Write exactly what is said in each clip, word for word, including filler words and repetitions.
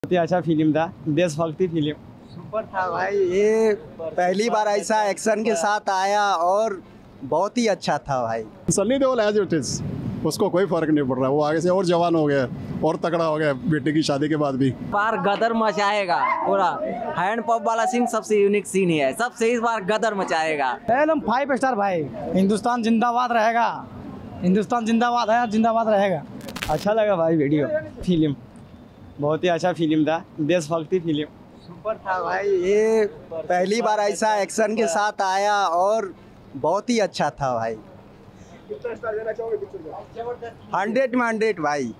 बहुत ही अच्छा फिल्म था, देशभक्ति फिल्म सुपर था भाई। ये पहली बार ऐसा एक्शन के साथ आया और बहुत ही अच्छा था भाई। Sunny Deol as it is, उसको कोई फर्क नहीं पड़ रहा, वो आगे से और जवान हो गया और तगड़ा हो गया बेटे की शादी के बाद भी। बार गदर मचाएगा पूरा। हैंड पंप वाला सीन सबसे यूनिक सीन ही है, सबसे इस बार गदर मचाएगा। एकदम फाइव स्टार भाई। हिंदुस्तान जिंदाबाद रहेगा, हिंदुस्तान जिंदाबाद है, जिंदाबाद रहेगा। अच्छा लगा भाई वीडियो फिल्म, बहुत ही अच्छा फिल्म था, देशभक्ति फिल्म सुपर था भाई। ये पहली बार ऐसा एक्शन के साथ आया और बहुत ही अच्छा था भाई। कितना स्टार देना चाहोगे पिक्चर को? हंड्रेड में हंड्रेड भाई।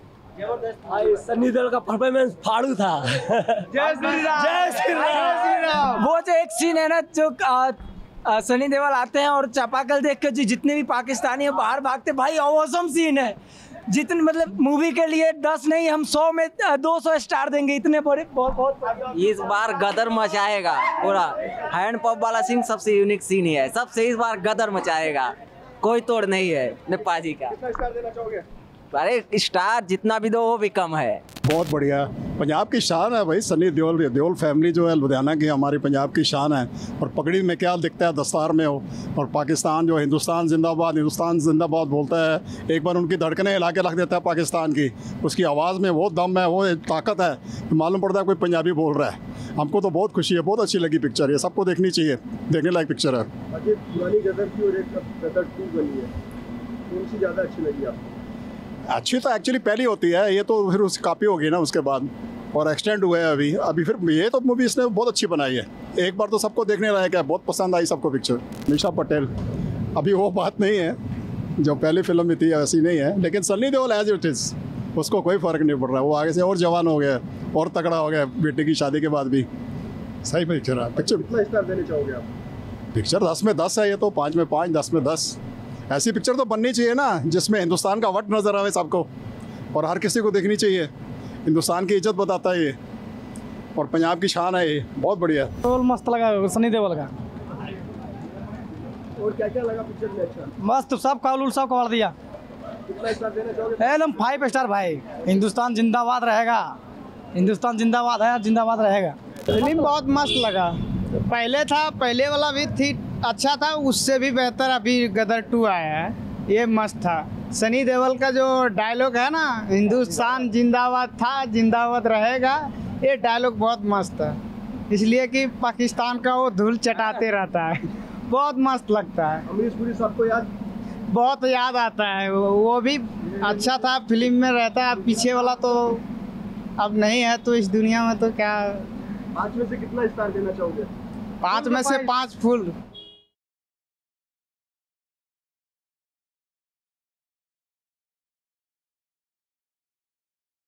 भाई सन्नी देओल का परफॉर्मेंस फाड़ू था। जय श्री राम, जय श्री राम। वो जो एक सीन है ना, जो आ, आ, सनी देओल आते हैं और चापाकल देख के जो जितने भी पाकिस्तानी है बाहर भागते, भाई ऑसम सीन है। जितने मतलब मूवी के लिए दस नहीं, हम सौ में दो सौ स्टार देंगे, इतने बड़े बहुत बहुत। इस बार गदर मचाएगा पूरा। हैंड पंप वाला सीन सबसे यूनिक सीन ही है, सबसे इस बार गदर मचाएगा, कोई तोड़ नहीं है नेपाजी का। कितना स्टार देना चाहोगे? अरे स्टार जितना भी दो वो भी कम है। बहुत बढ़िया, पंजाब की शान है भाई। सनी देओल देओल फैमिली जो है लुधियाना की, हमारी पंजाब की शान है। और पगड़ी में क्या दिखता है, दस्तार में हो। और पाकिस्तान जो हिंदुस्तान जिंदाबाद, हिंदुस्तान जिंदाबाद बोलता है, एक बार उनकी धड़कनें हिला के रख देता है पाकिस्तान की। उसकी आवाज़ में वो दम है, वो ताकत है, तो मालूम पड़ता है कोई पंजाबी बोल रहा है। हमको तो बहुत खुशी है, बहुत अच्छी लगी पिक्चर, ये सबको देखनी चाहिए, देखने लायक पिक्चर है। पुरानी गदर की और एक गदर टू बनी है, कौन सी ज़्यादा अच्छी लगी आपको? अच्छी तो एक्चुअली पहली होती है, ये तो फिर उसकी कॉपी होगी ना उसके बाद, और एक्सटेंड हुआ है अभी अभी फिर ये तो मूवी इसने बहुत अच्छी बनाई है। एक बार तो सबको देखने लायक है, बहुत पसंद आई सबको पिक्चर। निशा पटेल, अभी वो बात नहीं है जो पहली फिल्म में थी, ऐसी नहीं है। लेकिन Sunny Deol as it is, उसको कोई फ़र्क नहीं पड़ रहा, वो आगे से और जवान हो गया और तगड़ा हो गया बेटे की शादी के बाद भी। सही पिक्चर है। पिक्चर कितना स्टार देना चाहोगे आप? पिक्चर दस में दस है, ये तो पाँच में पाँच, दस में दस। ऐसी पिक्चर तो बननी चाहिए ना जिसमें हिंदुस्तान का वट नज़र आवे सबको, और हर किसी को देखनी चाहिए। हिंदुस्तान की इज्जत बताता है ये, और पंजाब की शान है ये, बहुत बढ़िया। रोल मस्त लगा सनी देओल का। और क्या क्या लगा पिक्चर में अच्छा? मस्त, सब कॉल सब कवर दिया। कितना स्टार देना चाहोगे? एकदम फाइव स्टार भाई। हिंदुस्तान जिंदाबाद रहेगा, हिंदुस्तान जिंदाबाद है, जिंदाबाद रहेगा। फिल्म बहुत मस्त लगा। पहले था, पहले वाला भी थी अच्छा था, उससे भी बेहतर अभी गदर टू आया है, ये मस्त था। सनी देओल का जो डायलॉग है ना, हिंदुस्तान जिंदाबाद था, जिंदाबाद रहेगा, ये डायलॉग बहुत मस्त है। इसलिए कि पाकिस्तान का वो धूल चटाते रहता है, बहुत मस्त लगता है। अमरीश पुरी साहब को याद? बहुत याद आता है, वो वो भी अच्छा था, फिल्म में रहता है। पीछे वाला तो अब नहीं है, तो इस दुनिया में तो क्या। पाँच में से कितना स्टार देना चाहोगे? पाँच में से पाँच फुल।